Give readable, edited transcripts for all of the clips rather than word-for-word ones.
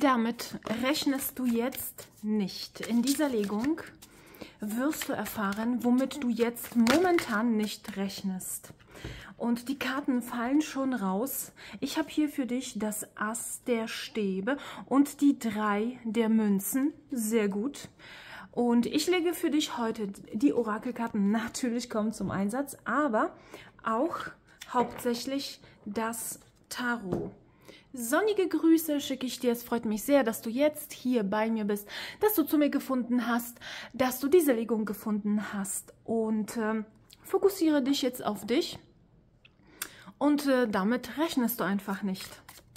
damit rechnest du jetzt nicht. In dieser Legung wirst du erfahren, womit du jetzt momentan nicht rechnest. Und die Karten fallen schon raus. Ich habe hier für dich das Ass der Stäbe und die 3 der Münzen. Sehr gut. Und ich lege für dich heute die Orakelkarten. Natürlich kommen zum Einsatz, aber auch hauptsächlich das Tarot. Sonnige Grüße schicke ich dir. Es freut mich sehr, dass du jetzt hier bei mir bist, dass du zu mir gefunden hast, dass du diese Legung gefunden hast. Und fokussiere dich jetzt auf dich. Und damit rechnest du einfach nicht.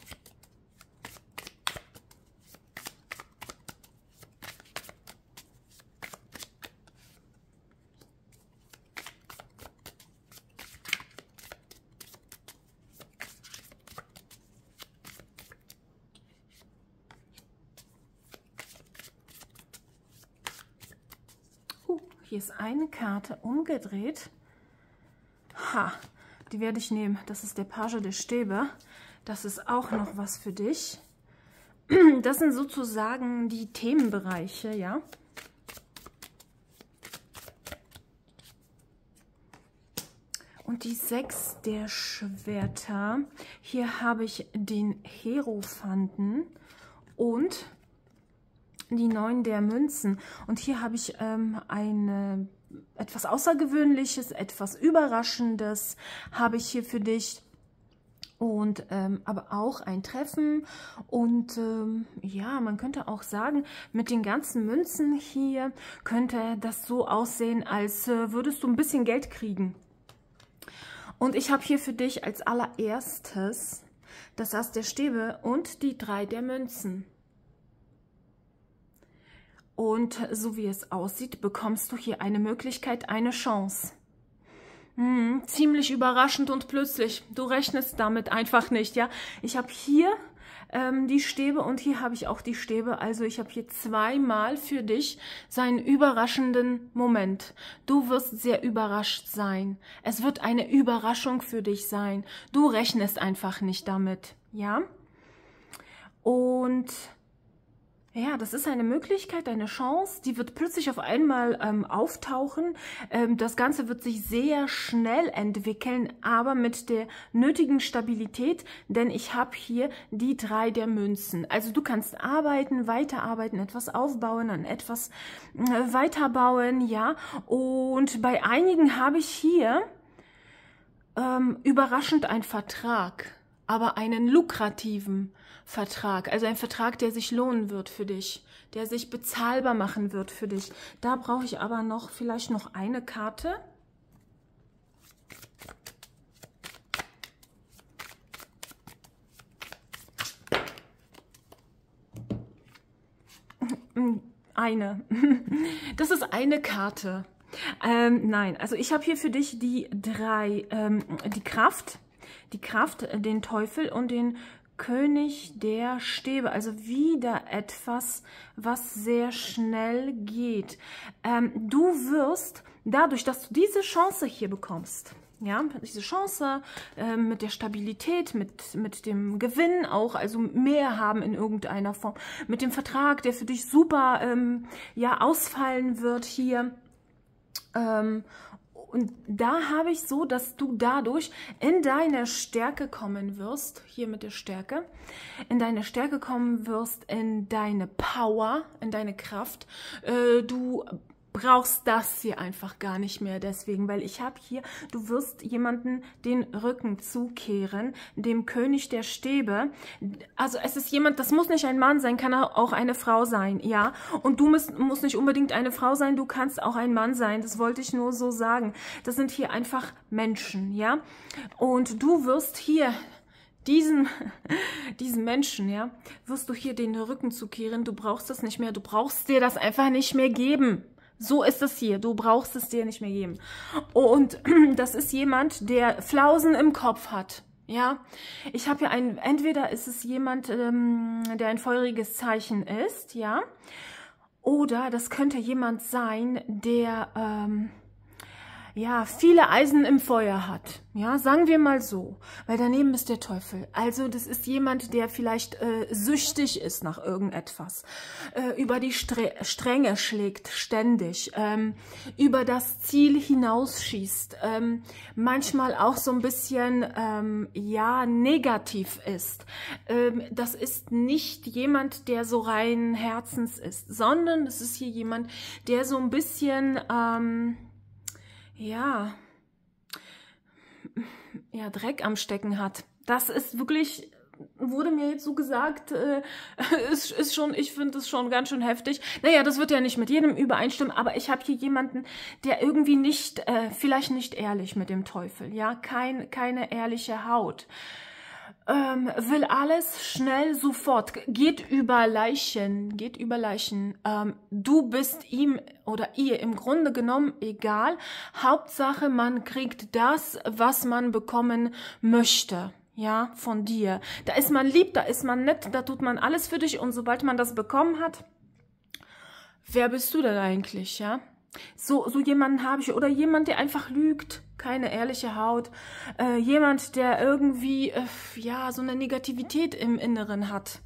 Hier ist eine Karte umgedreht. Ha! Die werde ich nehmen. Das ist der Page der Stäbe. Das ist auch noch was für dich. Das sind sozusagen die Themenbereiche, ja. Und die 6 der Schwerter. Hier habe ich den Hierophanten und die 9 der Münzen. Und hier habe ich etwas Außergewöhnliches, etwas Überraschendes habe ich hier für dich. Und aber auch ein Treffen. Und ja, man könnte auch sagen, mit den ganzen Münzen hier könnte das so aussehen, als würdest du ein bisschen Geld kriegen. Und ich habe hier für dich als allererstes das Ass der Stäbe und die 3 der Münzen. Und so wie es aussieht, bekommst du hier eine Möglichkeit, eine Chance. Ziemlich überraschend und plötzlich. Du rechnest damit einfach nicht, ja. Ich habe hier die Stäbe und hier habe ich auch die Stäbe. Also ich habe hier zweimal für dich so einen überraschenden Moment. Du wirst sehr überrascht sein. Es wird eine Überraschung für dich sein. Du rechnest einfach nicht damit, ja. Und ja, das ist eine Möglichkeit, eine Chance, die wird plötzlich auf einmal auftauchen. Das Ganze wird sich sehr schnell entwickeln, aber mit der nötigen Stabilität, denn ich habe hier die 3 der Münzen. Also du kannst arbeiten, weiterarbeiten, etwas aufbauen, an etwas weiterbauen, ja. Und bei einigen habe ich hier überraschend einen Vertrag, aber einen lukrativen Vertrag, also ein Vertrag, der sich lohnen wird für dich, der sich bezahlbar machen wird für dich. Da brauche ich aber noch vielleicht noch eine Karte. Eine. Das ist eine Karte. Nein, also ich habe hier für dich die 3, die Kraft, den Teufel und den König der Stäbe, also wieder etwas, was sehr schnell geht. Du wirst, dadurch, dass du diese Chance hier bekommst, ja, diese Chance mit der Stabilität, mit dem Gewinn auch, also mehr haben in irgendeiner Form, mit dem Vertrag, der für dich super ja, ausfallen wird hier, und da habe ich so, dass du dadurch in deine Stärke kommen wirst, hier mit der Stärke, in deine Stärke kommen wirst, in deine Power, in deine Kraft. Du brauchst das hier einfach gar nicht mehr deswegen, weil ich habe hier, du wirst jemanden den Rücken zukehren, dem König der Stäbe. Also es ist jemand, das muss nicht ein Mann sein, kann auch eine Frau sein, ja. Und du musst nicht unbedingt eine Frau sein, du kannst auch ein Mann sein, das wollte ich nur so sagen. Das sind hier einfach Menschen, ja. Und du wirst hier diesen Menschen, ja, wirst du hier den Rücken zukehren, du brauchst das nicht mehr, du brauchst dir das einfach nicht mehr geben. So ist es hier. Du brauchst es dir nicht mehr geben. Und das ist jemand, der Flausen im Kopf hat. Ja, ich habe hier entweder ist es jemand, der ein feuriges Zeichen ist, ja, oder das könnte jemand sein, der ja, viele Eisen im Feuer hat. Ja, sagen wir mal so. Weil daneben ist der Teufel. Also das ist jemand, der vielleicht süchtig ist nach irgendetwas. Über die Stränge schlägt ständig. Über das Ziel hinausschießt. Manchmal auch so ein bisschen, ja, negativ ist. Das ist nicht jemand, der so rein Herzens ist. Sondern es ist hier jemand, der so ein bisschen... ja, Dreck am Stecken hat. Das ist wirklich, wurde mir jetzt so gesagt, ist schon, ich finde es schon ganz schön heftig. Naja, das wird ja nicht mit jedem übereinstimmen, aber ich habe hier jemanden, der irgendwie nicht, vielleicht nicht ehrlich mit dem Teufel, ja, keine ehrliche Haut. Will alles schnell, sofort, geht über Leichen. Du bist ihm oder ihr im Grunde genommen egal. Hauptsache, man kriegt das, was man bekommen möchte. Ja, von dir. Da ist man lieb, da ist man nett, da tut man alles für dich und sobald man das bekommen hat, wer bist du denn eigentlich, ja? So jemanden habe ich, oder jemand, der einfach lügt, keine ehrliche Haut, jemand, der irgendwie, ja, so eine Negativität im Inneren hat,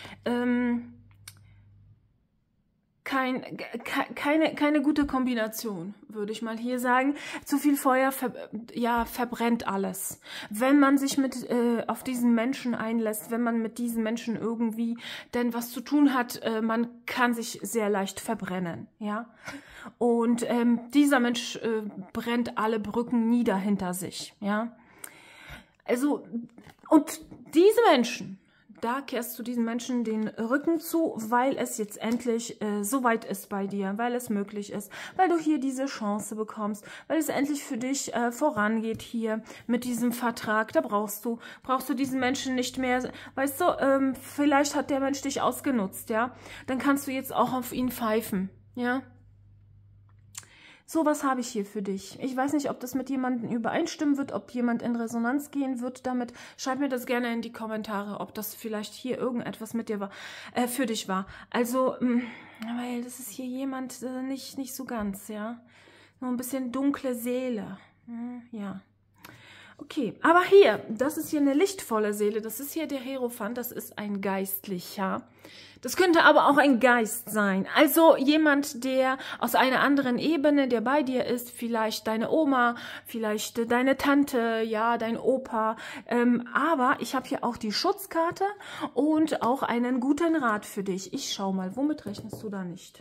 keine gute Kombination, würde ich mal hier sagen. Zu viel Feuer verbrennt alles. Wenn man sich auf diesen Menschen einlässt, wenn man mit diesen Menschen irgendwie denn was zu tun hat, man kann sich sehr leicht verbrennen, ja. Und dieser Mensch brennt alle Brücken nieder hinter sich, ja. Also, und diese Menschen, da kehrst du diesen Menschen den Rücken zu, weil es jetzt endlich soweit ist bei dir, weil es möglich ist, weil du hier diese Chance bekommst, weil es endlich für dich vorangeht hier mit diesem Vertrag. Da brauchst du diesen Menschen nicht mehr, weißt du, vielleicht hat der Mensch dich ausgenutzt, ja, dann kannst du jetzt auch auf ihn pfeifen, ja. So, was habe ich hier für dich? Ich weiß nicht, ob das mit jemandem übereinstimmen wird, ob jemand in Resonanz gehen wird damit. Schreib mir das gerne in die Kommentare, ob das vielleicht hier irgendetwas mit dir war, für dich war. Also, weil das ist hier jemand nicht so ganz, ja. Nur ein bisschen dunkle Seele, ja. Okay, aber hier, das ist hier eine lichtvolle Seele, das ist hier der Hierophant, das ist ein Geistlicher. Das könnte aber auch ein Geist sein, also jemand, der aus einer anderen Ebene, der bei dir ist, vielleicht deine Oma, vielleicht deine Tante, ja, dein Opa, aber ich habe hier auch die Schutzkarte und auch einen guten Rat für dich. Ich schau mal, womit rechnest du da nicht?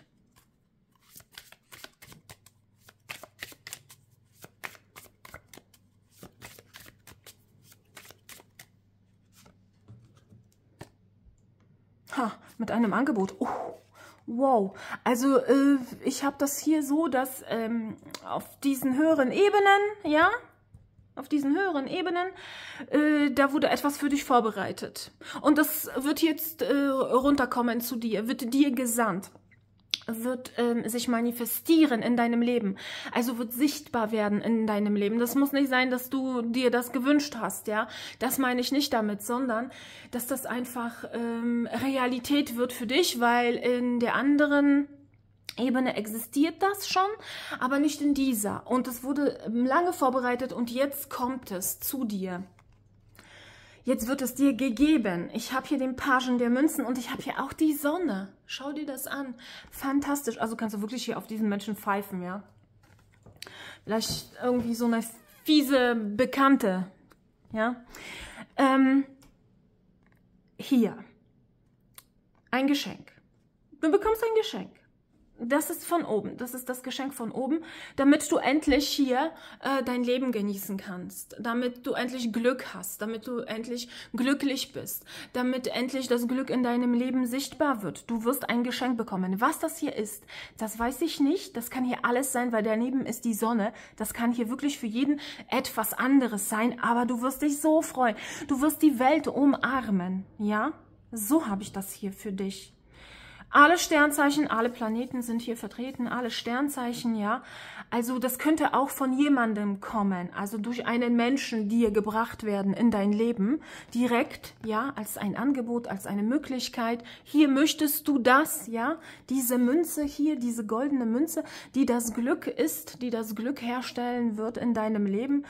Mit einem Angebot. Oh, wow. Also ich habe das hier so, dass auf diesen höheren Ebenen, ja, da wurde etwas für dich vorbereitet. Und das wird jetzt runterkommen zu dir, wird dir gesandt. Wird sich manifestieren in deinem Leben, also wird sichtbar werden in deinem Leben. Das muss nicht sein, dass du dir das gewünscht hast, ja. Das meine ich nicht damit, sondern dass das einfach Realität wird für dich, weil in der anderen Ebene existiert das schon, aber nicht in dieser. Und es wurde lange vorbereitet und jetzt kommt es zu dir. Jetzt wird es dir gegeben. Ich habe hier den Pagen der Münzen und ich habe hier auch die Sonne. Schau dir das an. Fantastisch. Also kannst du wirklich hier auf diesen Menschen pfeifen, ja. Vielleicht irgendwie so eine fiese Bekannte, ja. Hier. Ein Geschenk. Du bekommst ein Geschenk. Das ist von oben, das ist das Geschenk von oben, damit du endlich hier dein Leben genießen kannst, damit du endlich Glück hast, damit du endlich glücklich bist, damit endlich das Glück in deinem Leben sichtbar wird. Du wirst ein Geschenk bekommen. Was das hier ist, das weiß ich nicht, das kann hier alles sein, weil daneben ist die Sonne. Das kann hier wirklich für jeden etwas anderes sein, aber du wirst dich so freuen. Du wirst die Welt umarmen, ja? So habe ich das hier für dich. Alle Sternzeichen, alle Planeten sind hier vertreten, alle Sternzeichen, ja. Also das könnte auch von jemandem kommen, also durch einen Menschen dir gebracht werden in dein Leben, direkt, ja, als ein Angebot, als eine Möglichkeit. Hier möchtest du das, ja, diese Münze hier, diese goldene Münze, die das Glück ist, die das Glück herstellen wird in deinem Leben.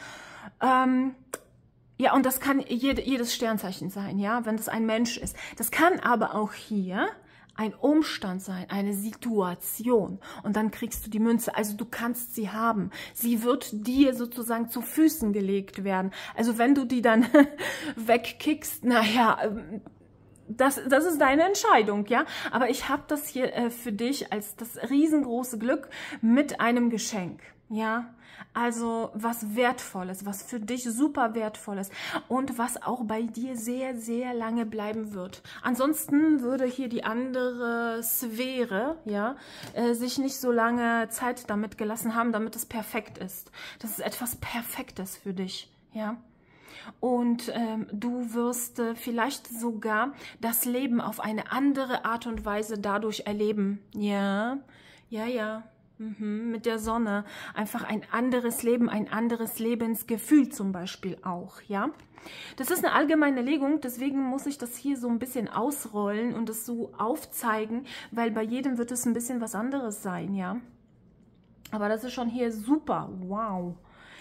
Ja, und das kann jedes Sternzeichen sein, ja, wenn das ein Mensch ist. Das kann aber auch hier ein Umstand sein, eine Situation. Und dann kriegst du die Münze. Also du kannst sie haben. Sie wird dir sozusagen zu Füßen gelegt werden. Also wenn du die dann wegkickst, naja, das ist deine Entscheidung, ja. Aber ich habe das hier für dich als das riesengroße Glück mit einem Geschenk, ja. Also was Wertvolles, was für dich super Wertvolles und was auch bei dir sehr, sehr lange bleiben wird. Ansonsten würde hier die andere Sphäre, ja, sich nicht so lange Zeit damit gelassen haben, damit es perfekt ist. Das ist etwas Perfektes für dich, ja. Und du wirst vielleicht sogar das Leben auf eine andere Art und Weise dadurch erleben. Ja, ja, ja. Mit der Sonne. Einfach ein anderes Leben, ein anderes Lebensgefühl zum Beispiel auch, ja. Das ist eine allgemeine Legung, deswegen muss ich das hier so ein bisschen ausrollen und es so aufzeigen, weil bei jedem wird es ein bisschen was anderes sein, ja. Aber das ist schon hier super, wow.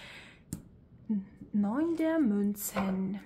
9 der Münzen.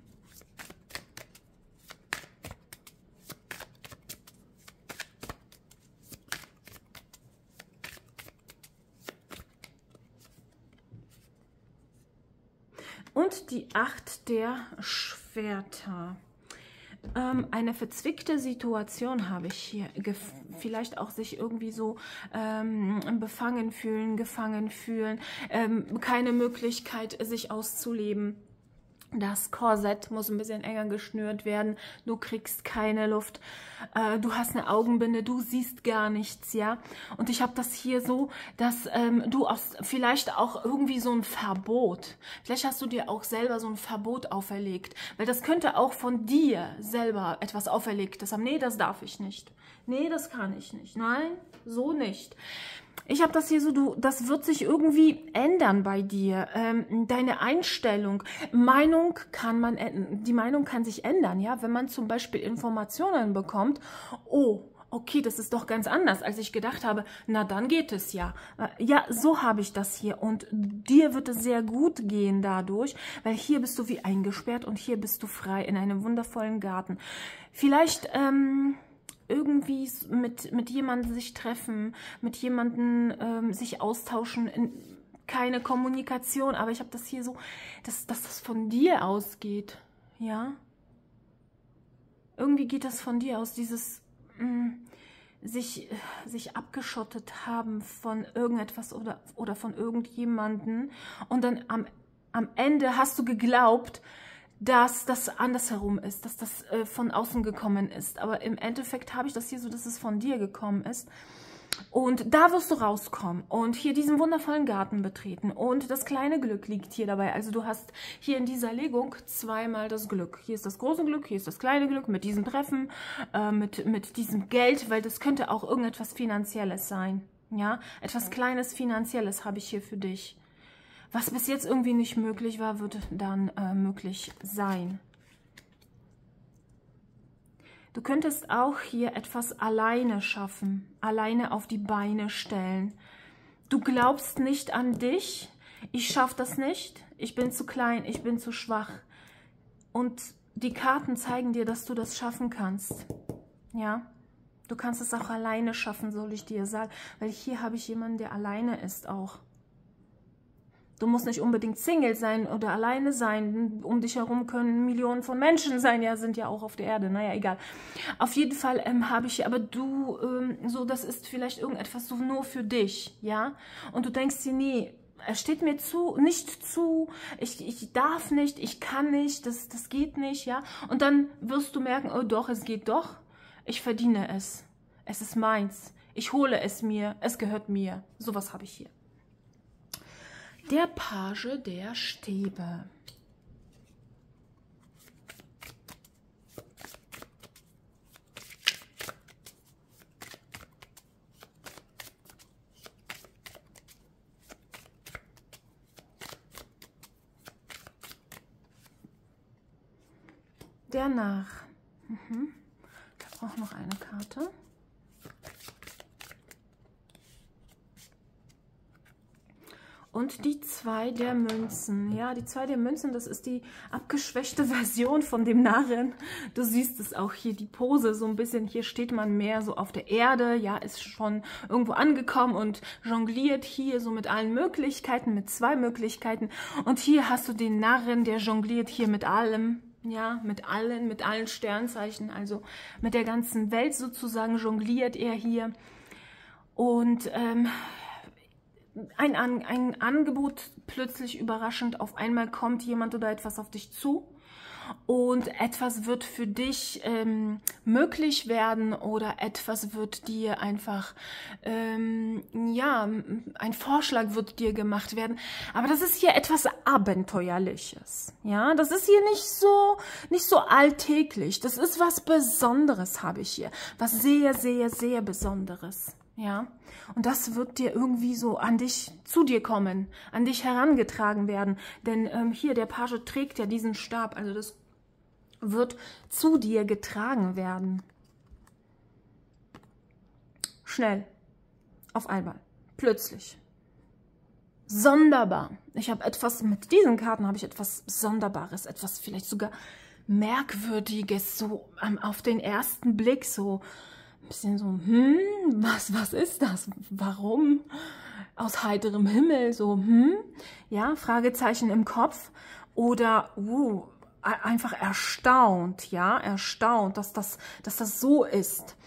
Und die 8 der Schwerter. Eine verzwickte Situation habe ich hier. Vielleicht auch sich irgendwie so befangen fühlen, gefangen fühlen. Keine Möglichkeit, sich auszuleben. Das Korsett muss ein bisschen enger geschnürt werden. Du kriegst keine Luft. Du hast eine Augenbinde. Du siehst gar nichts, ja. Und ich habe das hier so, dass du vielleicht auch irgendwie so ein Verbot. Vielleicht hast du dir auch selber so ein Verbot auferlegt. Weil das könnte auch von dir selber etwas Auferlegtes haben. Nee, das darf ich nicht. Nee, das kann ich nicht. Nein, so nicht. Ich habe das hier so, das wird sich irgendwie ändern bei dir. Deine Einstellung, die Meinung kann sich ändern, ja, wenn man zum Beispiel Informationen bekommt, oh, okay, das ist doch ganz anders, als ich gedacht habe, na dann geht es ja. Ja, so habe ich das hier und dir wird es sehr gut gehen dadurch, weil hier bist du wie eingesperrt und hier bist du frei in einem wundervollen Garten. Vielleicht, irgendwie mit jemandem sich treffen, mit jemandem sich austauschen, keine Kommunikation, aber ich habe das hier so, dass das von dir ausgeht, ja. Irgendwie geht das von dir aus, dieses sich abgeschottet haben von irgendetwas oder von irgendjemanden und dann am Ende hast du geglaubt, dass das andersherum ist, dass das von außen gekommen ist. Aber im Endeffekt habe ich das hier so, dass es von dir gekommen ist. Und da wirst du rauskommen und hier diesen wundervollen Garten betreten. Und das kleine Glück liegt hier dabei. Also du hast hier in dieser Legung zweimal das Glück. Hier ist das große Glück, hier ist das kleine Glück mit diesem Treffen, mit diesem Geld, weil das könnte auch irgendetwas Finanzielles sein. Ja, etwas Kleines Finanzielles habe ich hier für dich. Was bis jetzt irgendwie nicht möglich war, wird dann möglich sein. Du könntest auch hier etwas alleine schaffen, alleine auf die Beine stellen. Du glaubst nicht an dich, ich schaffe das nicht, ich bin zu klein, ich bin zu schwach. Und die Karten zeigen dir, dass du das schaffen kannst. Ja, du kannst es auch alleine schaffen, soll ich dir sagen, weil hier habe ich jemanden, der alleine ist auch. Du musst nicht unbedingt Single sein oder alleine sein. Um dich herum können Millionen von Menschen sein. Ja, sind ja auch auf der Erde. Naja, egal. Auf jeden Fall habe ich, aber du, so, das ist vielleicht irgendetwas so nur für dich, ja. Und du denkst dir, nee, es steht mir nicht zu, ich darf nicht, ich kann nicht, das geht nicht, ja. Und dann wirst du merken, oh doch, es geht doch. Ich verdiene es. Es ist meins. Ich hole es mir. Es gehört mir. Sowas habe ich hier. Der Page der Stäbe. der Narr. Ich brauche noch eine Karte. Und die 2 der Münzen. Ja, die 2 der Münzen, das ist die abgeschwächte Version von dem Narren. Du siehst es auch hier, die Pose so ein bisschen. Hier steht man mehr so auf der Erde. Ja, ist schon irgendwo angekommen und jongliert hier so mit allen Möglichkeiten, mit 2 Möglichkeiten. Und hier hast du den Narren, der jongliert hier mit allem. Ja, mit allen Sternzeichen, also mit der ganzen Welt sozusagen jongliert er hier. Und ein Angebot plötzlich überraschend, auf einmal kommt jemand oder etwas auf dich zu und etwas wird für dich möglich werden oder etwas wird dir einfach, ja, ein Vorschlag wird dir gemacht werden. Aber das ist hier etwas Abenteuerliches, ja, das ist hier nicht so alltäglich, das ist was Besonderes, habe ich hier, was sehr, sehr, sehr Besonderes. Ja, und das wird dir irgendwie so zu dir kommen, an dich herangetragen werden. Denn hier, der Page trägt ja diesen Stab, also das wird zu dir getragen werden. Schnell, auf einmal, plötzlich. Sonderbar. Mit diesen Karten habe ich etwas Sonderbares, etwas vielleicht sogar Merkwürdiges, so auf den ersten Blick, so ein bisschen so, was ist das? Warum? Aus heiterem Himmel, so, ja, Fragezeichen im Kopf oder, einfach erstaunt, ja, erstaunt, dass das so ist.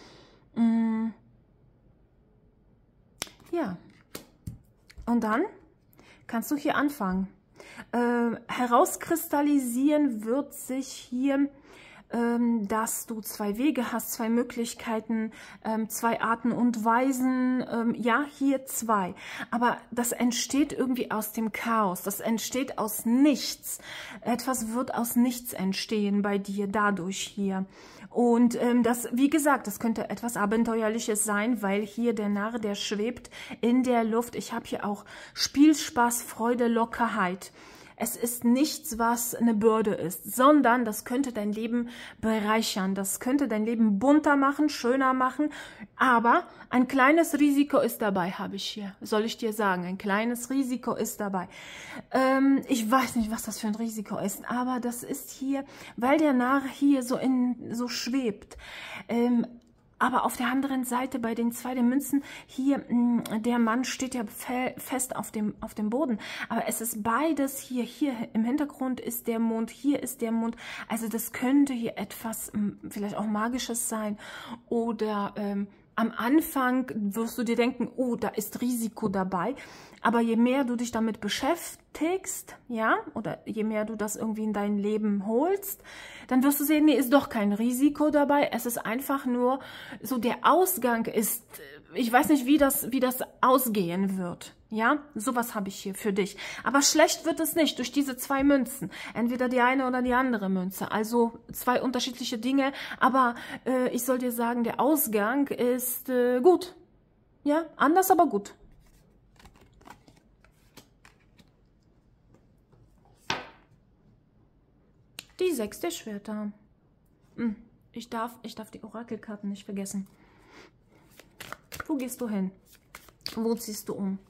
Ja, und dann kannst du hier anfangen. Herauskristallisieren wird sich hier, dass du 2 Wege hast, 2 Möglichkeiten, 2 Arten und Weisen, ja, hier 2. Aber das entsteht irgendwie aus dem Chaos, das entsteht aus nichts. Etwas wird aus nichts entstehen bei dir dadurch hier. Und wie gesagt, das könnte etwas Abenteuerliches sein, weil hier der Narr, der schwebt in der Luft. Ich habe hier auch Spiel, Spaß, Freude, Lockerheit. Es ist nichts, was eine Bürde ist, sondern das könnte dein Leben bereichern. Das könnte dein Leben bunter machen, schöner machen. Aber ein kleines Risiko ist dabei, habe ich hier. Soll ich dir sagen, ein kleines Risiko ist dabei. Ich weiß nicht, was das für ein Risiko ist, aber das ist hier, weil der Narr hier so schwebt. Aber auf der anderen Seite bei den 2 der Münzen, hier, der Mann steht ja fest auf dem Boden. Aber es ist beides hier. Hier im Hintergrund ist der Mond, hier ist der Mond. Also das könnte hier etwas vielleicht auch Magisches sein. Oder am Anfang wirst du dir denken, oh, da ist Risiko dabei. Aber je mehr du dich damit beschäftigst, ja, oder je mehr du das irgendwie in dein Leben holst, dann wirst du sehen, nee, ist doch kein Risiko dabei. Es ist einfach nur so, der Ausgang ist, ich weiß nicht, wie das ausgehen wird. Ja, sowas habe ich hier für dich. Aber schlecht wird es nicht durch diese 2 Münzen. Entweder die eine oder die andere Münze. Also 2 unterschiedliche Dinge. Aber ich soll dir sagen, der Ausgang ist gut. Ja, anders, aber gut. Die 6 der Schwerter. Ich darf die Orakelkarten nicht vergessen. Wo gehst du hin? Wo ziehst du um?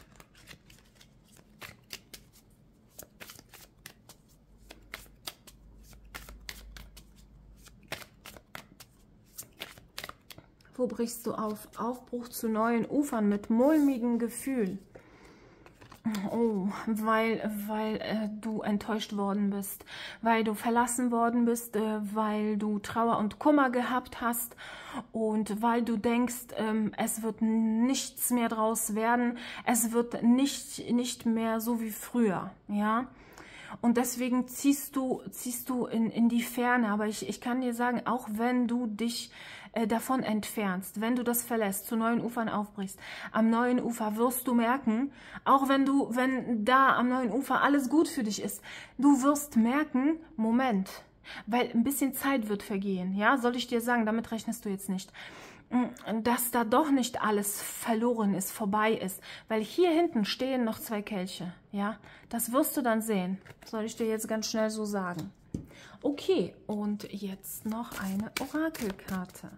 Wo brichst du auf? Aufbruch zu neuen Ufern mit mulmigem Gefühl. Oh, weil du enttäuscht worden bist, weil du verlassen worden bist, weil du Trauer und Kummer gehabt hast und weil du denkst, es wird nichts mehr draus werden, es wird nicht mehr so wie früher, ja. Und deswegen ziehst du in die Ferne. Aber ich kann dir sagen, auch wenn du dich davon entfernst, wenn du das verlässt, zu neuen Ufern aufbrichst, am neuen Ufer wirst du merken, auch wenn da am neuen Ufer alles gut für dich ist, du wirst merken, Moment, weil ein bisschen Zeit wird vergehen, ja, soll ich dir sagen, damit rechnest du jetzt nicht, dass da doch nicht alles verloren ist, vorbei ist, weil hier hinten stehen noch 2 Kelche, ja, das wirst du dann sehen, soll ich dir jetzt ganz schnell so sagen. Okay, und jetzt noch eine Orakelkarte.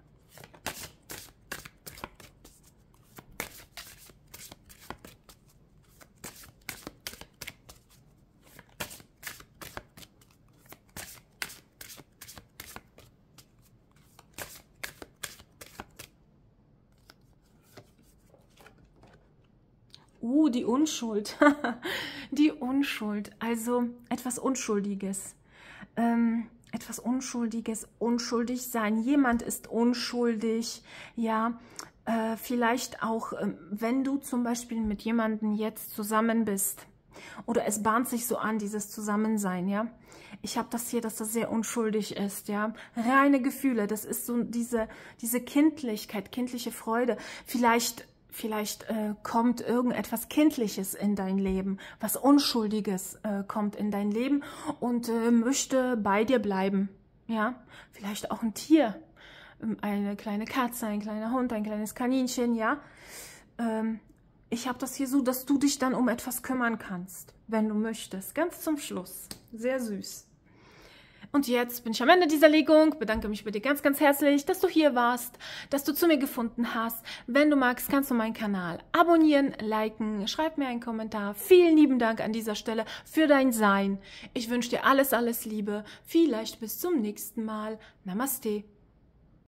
Die Unschuld. Die Unschuld. Also etwas Unschuldiges. Etwas Unschuldiges, unschuldig sein. Jemand ist unschuldig. Ja, vielleicht auch, wenn du zum Beispiel mit jemandem jetzt zusammen bist. Oder es bahnt sich so an, dieses Zusammensein, ja. Ich habe das hier, dass das sehr unschuldig ist, ja. Reine Gefühle, das ist so diese Kindlichkeit, kindliche Freude. Vielleicht kommt irgendetwas Kindliches in dein Leben, was Unschuldiges kommt in dein Leben und möchte bei dir bleiben. Ja, vielleicht auch ein Tier, eine kleine Katze, ein kleiner Hund, ein kleines Kaninchen, ja. Ich habe das hier so, dass du dich dann um etwas kümmern kannst, wenn du möchtest. Ganz zum Schluss. Sehr süß. Und jetzt bin ich am Ende dieser Legung, bedanke mich bei dir ganz, ganz herzlich, dass du hier warst, dass du zu mir gefunden hast. Wenn du magst, kannst du meinen Kanal abonnieren, liken, schreib mir einen Kommentar. Vielen lieben Dank an dieser Stelle für dein Sein. Ich wünsche dir alles, alles Liebe. Vielleicht bis zum nächsten Mal. Namaste.